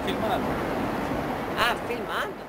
filmando. Ah, filmando?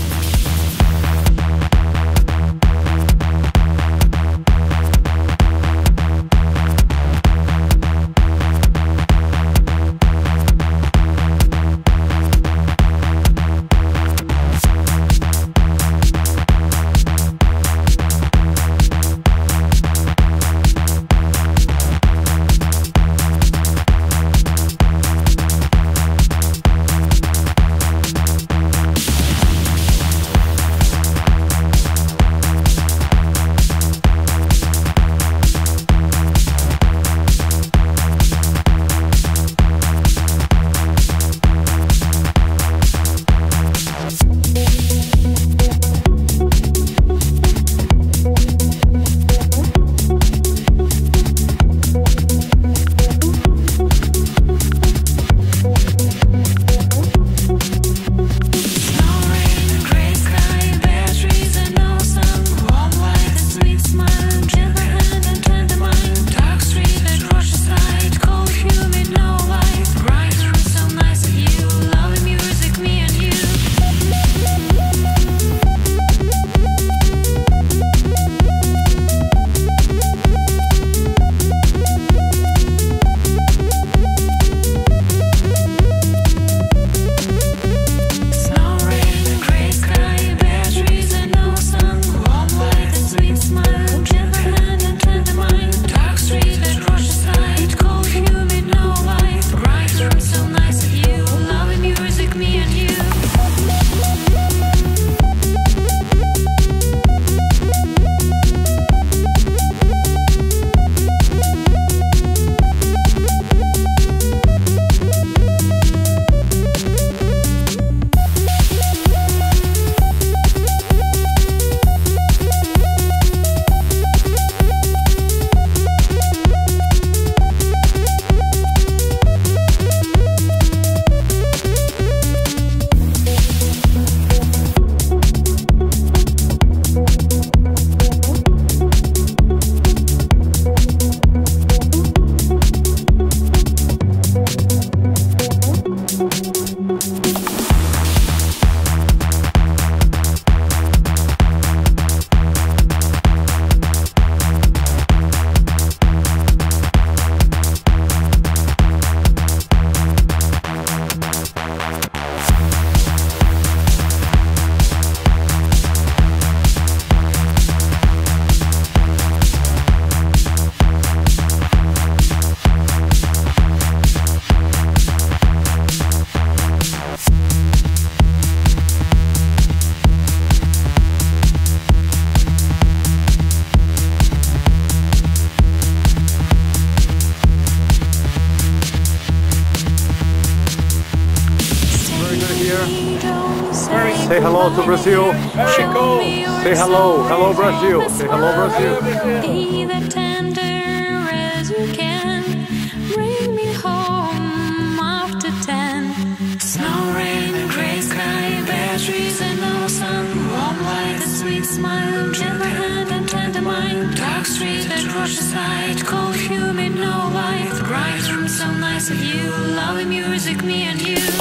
Say hello to Brazil. Very cool. Say hello. Hello Brazil. Say hello Brazil. Be that tender as you can. Bring me home after 10. Snow, rain, and gray sky, bare trees and no sun. Warm light, a sweet smile, gentle hand and tender mind. Dark street at roadside, cold, humid, no light. Bright room, so nice of you. Loving music, me and you.